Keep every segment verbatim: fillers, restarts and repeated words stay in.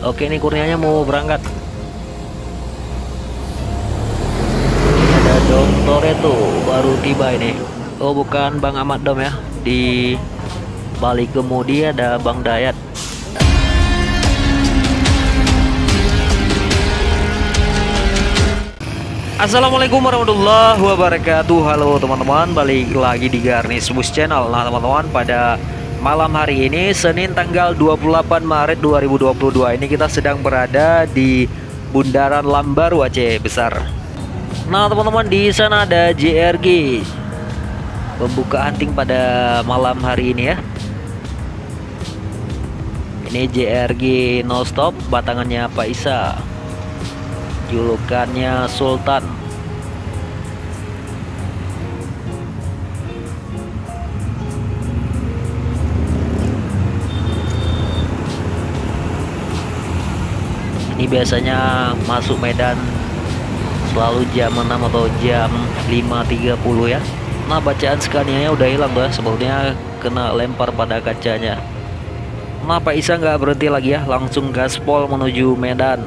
Oke, ini Kurnianya mau berangkat. Ini ada Dom Toretto baru tiba ini. Oh, bukan Bang Ahmad Dom ya. Di balik kemudi ada Bang Dayat. Assalamualaikum warahmatullahi wabarakatuh. Halo teman-teman, balik lagi di Garnis Bus Channel. Nah teman-teman, pada malam hari ini Senin tanggal dua puluh delapan Maret dua ribu dua puluh dua ini kita sedang berada di Bundaran Lambaru Aceh Besar. Nah teman-teman, di sana ada J R G pembuka hunting pada malam hari ini ya. Ini J R G no stop, batangannya Pak Isa, julukannya Sultan. Ini biasanya masuk Medan selalu jam enam atau jam lima tiga puluh ya. Nah bacaan Scania-nya udah hilang tuh, sepertinya kena lempar pada kacanya. Nah Pak Isa nggak berhenti lagi ya, langsung gaspol menuju Medan.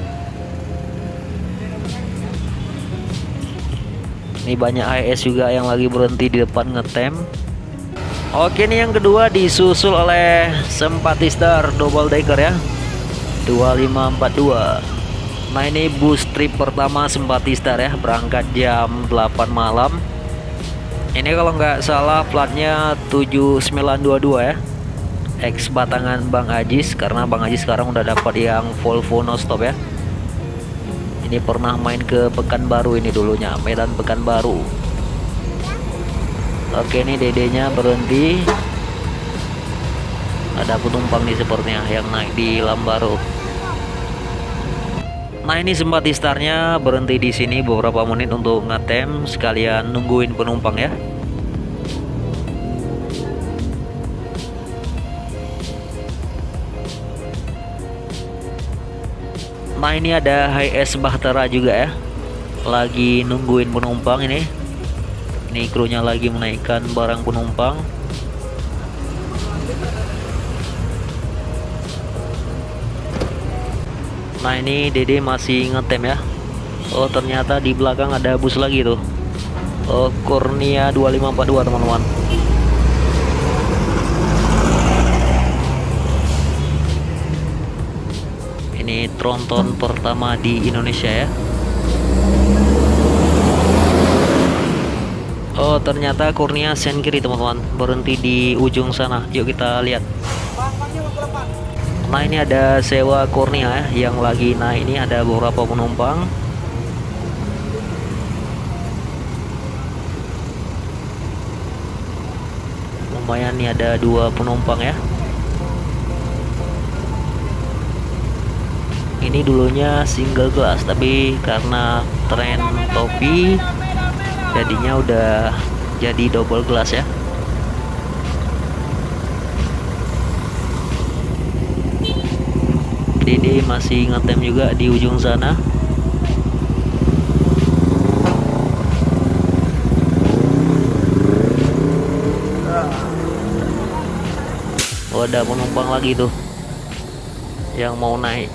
Ini banyak H S juga yang lagi berhenti di depan ngetem. Oke, ini yang kedua disusul oleh Sympathister double decker ya, dua lima empat dua. Nah ini bus trip pertama Sympathister ya, berangkat jam delapan malam. Ini kalau nggak salah platnya tujuh sembilan dua dua ya, X batangan Bang Ajis, karena Bang Ajis sekarang udah dapat yang Volvo no stop ya. Ini pernah main ke Pekanbaru ini dulunya, Medan Pekanbaru. Oke, ini dedenya berhenti. Ada penumpang nih sepertinya yang naik di Lambaru. Nah ini Sympathisternya berhenti di sini beberapa menit untuk ngetem sekalian nungguin penumpang ya. Nah ini ada H S Bahtera juga ya, lagi nungguin penumpang ini. Ini krunya lagi menaikkan barang penumpang. Nah ini Dede masih ngetem ya. Oh ternyata di belakang ada bus lagi tuh. Oh Kurnia dua lima empat dua teman-teman. Ini tronton pertama di Indonesia ya. Oh ternyata Kurnia sen kiri teman-teman, berhenti di ujung sana. Yuk kita lihat. Nah ini ada sewa Kurnia ya, yang lagi naik. Ini ada beberapa penumpang. Lumayan nih, ada dua penumpang ya. Ini dulunya single glass, tapi karena tren topi jadinya udah jadi double glass ya. Dede masih ngetem juga di ujung sana. Oh ada penumpang lagi tuh yang mau naik.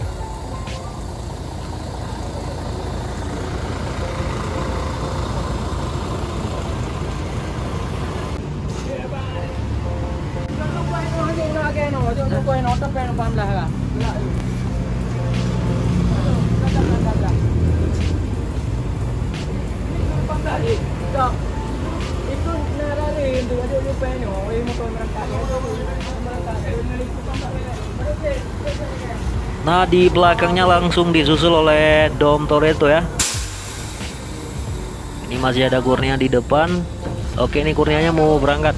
Nah di belakangnya langsung disusul oleh Dom Toretto ya. Ini masih ada Kurnia di depan. Oke, ini Kurnianya mau berangkat.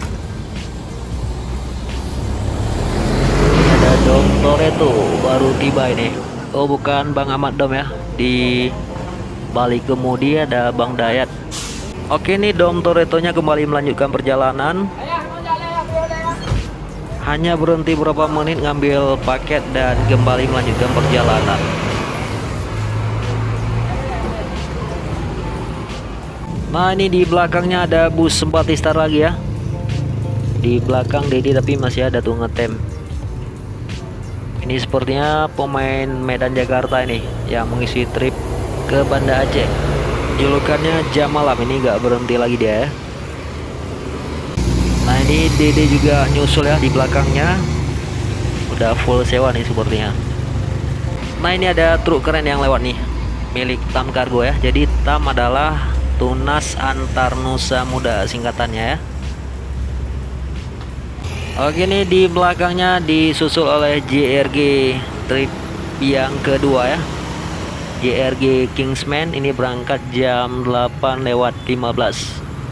Ini ada Dom Toretto baru tiba ini. Oh bukan Bang Ahmad Dom ya. Di balik kemudi ada Bang Dayat. Oke, ini Dom Toretto-nya kembali melanjutkan perjalanan. Hanya berhenti beberapa menit ngambil paket dan kembali melanjutkan perjalanan. Nah ini di belakangnya ada bus Sympathister lagi ya. Di belakang Dede tapi masih ada tuh ngetem. Ini sepertinya pemain Medan Jakarta ini yang mengisi trip ke Banda Aceh. Julukannya Jam Malam, ini gak berhenti lagi dia ya. Nah ini Dede juga nyusul ya di belakangnya. Udah full sewa nih sepertinya. Nah ini ada truk keren yang lewat nih, milik Tam Kargo ya. Jadi Tam adalah Tunas Antar Nusa Muda singkatannya ya. Oke nih di belakangnya disusul oleh J R G trip yang kedua ya. J R G Kingsman ini berangkat jam delapan lewat lima belas.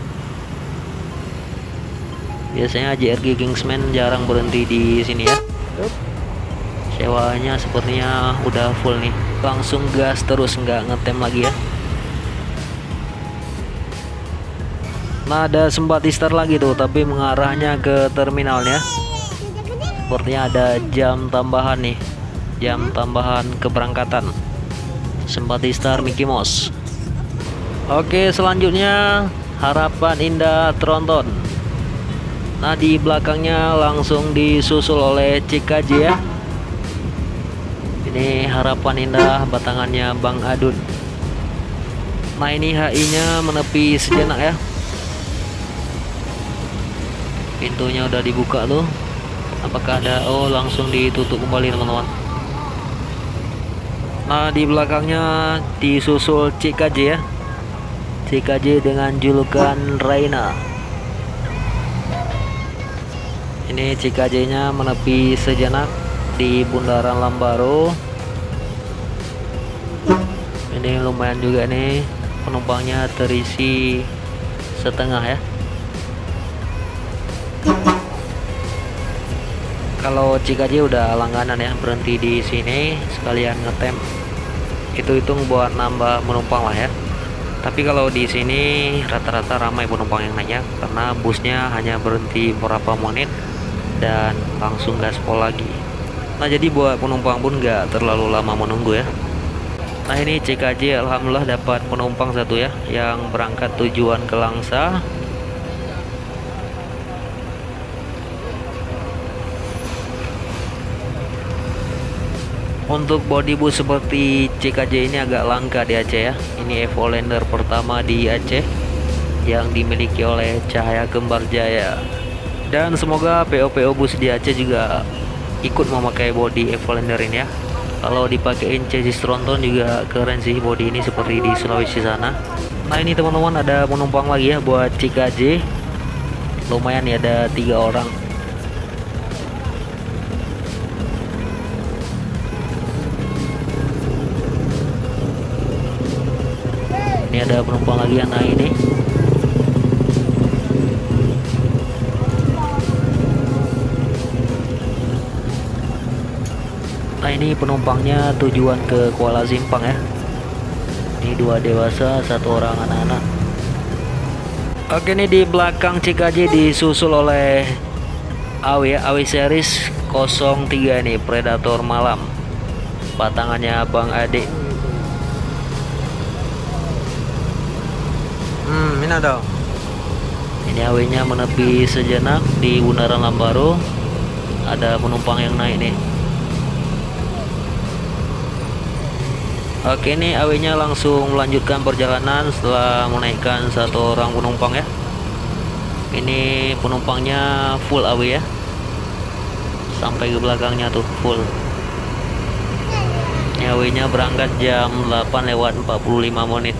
Biasanya J R G Kingsman jarang berhenti di sini ya. Sewanya sepertinya udah full nih. Langsung gas terus, nggak ngetem lagi ya. Nah ada Sempatistar lagi tuh, tapi mengarahnya ke terminalnya. Sepertinya ada jam tambahan nih, jam tambahan keberangkatan Sempatistar Mickey Mouse. Oke selanjutnya Harapan Indah Tronton. Nah di belakangnya langsung disusul oleh C K J ya. Ini Harapan Indah batangannya Bang Adun. Nah ini H I nya menepi sejenak ya. Pintunya udah dibuka tuh. Apakah ada? Oh langsung ditutup kembali teman-teman. Nah di belakangnya disusul C K J ya. C K J dengan julukan Raina. Ini C K J nya menepi sejenak di Bundaran Lambaro. Ini lumayan juga nih, penumpangnya terisi setengah ya. Kalau C K J udah langganan ya, berhenti di sini sekalian ngetem. Hitung-hitung buat nambah penumpang lah ya. Tapi kalau di sini rata-rata ramai penumpang yang naik karena busnya hanya berhenti beberapa menit dan langsung gaspol lagi. Nah jadi buat penumpang pun nggak terlalu lama menunggu ya. Nah ini C K J alhamdulillah dapat penumpang satu ya, yang berangkat tujuan ke Langsa. Untuk body bus seperti C K J ini agak langka di Aceh ya. Ini Evolander pertama di Aceh yang dimiliki oleh Cahaya Kembar Jaya. Dan semoga P O P O bus di Aceh juga ikut memakai body Evolander ini ya. Kalau dipakein chassis Tronton juga keren sih body ini, seperti di Sulawesi sana. Nah ini teman-teman ada penumpang lagi ya buat C K J. Lumayan ya, ada tiga orang. Ini ada penumpang lagi yang naik nih. Nah ini penumpangnya tujuan ke Kuala Simpang ya. Ini dua dewasa, satu orang anak-anak. Oke nih di belakang C K J disusul oleh A W ya, A W series nol tiga nih, Predator Malam. Batangannya Bang Ade. Hmm, ini ada. Ini A W-nya menepi sejenak di Bundaran Lambaro. Ada penumpang yang naik nih. Oke, ini A W-nya langsung melanjutkan perjalanan setelah menaikkan satu orang penumpang ya. Ini penumpangnya full A W ya. Sampai ke belakangnya tuh full. Ini A W-nya berangkat jam delapan lewat empat puluh lima menit.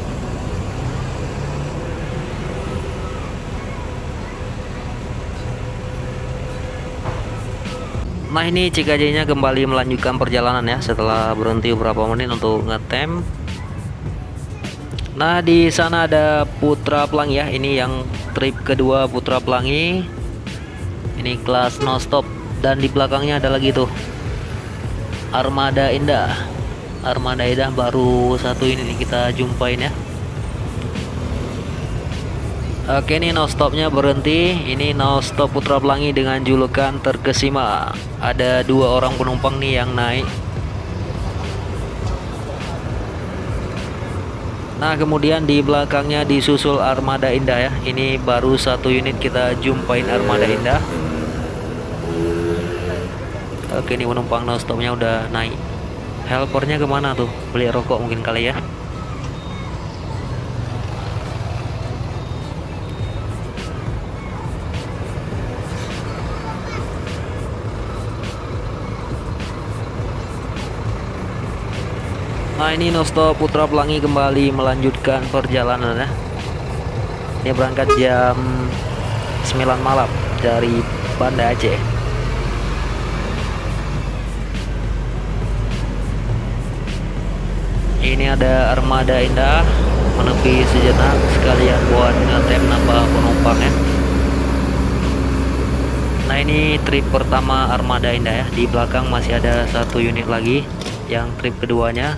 Nah ini C K J-nya kembali melanjutkan perjalanan ya setelah berhenti beberapa menit untuk ngetem. Nah di sana ada Putra Pelangi ya, ini yang trip kedua Putra Pelangi. Ini kelas no stop dan di belakangnya ada lagi tuh Armada Indah. Armada Indah baru satu ini nih kita jumpain ya. Oke ini no stopnya berhenti. Ini no stop Putra Pelangi dengan julukan Terkesima. Ada dua orang penumpang nih yang naik. Nah kemudian di belakangnya disusul Armada Indah ya. Ini baru satu unit kita jumpain Armada Indah. Oke, ini penumpang non stopnya udah naik. Helpernya kemana tuh? Beli rokok mungkin kali ya. Nah, ini non-stop Putra Pelangi kembali melanjutkan perjalanan ya. Ini berangkat jam sembilan malam dari Banda Aceh. Ini ada armada indah menepi sejenak sekalian buat ngetem nambah penumpang ya. Nah, ini trip pertama armada indah ya. Di belakang masih ada satu unit lagi yang trip keduanya.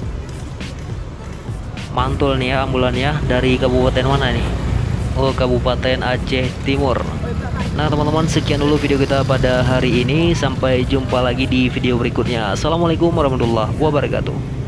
Mantul nih ya ambulannya. Dari kabupaten mana nih? Oh, Kabupaten Aceh Timur. Nah teman-teman, sekian dulu video kita pada hari ini. Sampai jumpa lagi di video berikutnya. Assalamualaikum warahmatullahi wabarakatuh.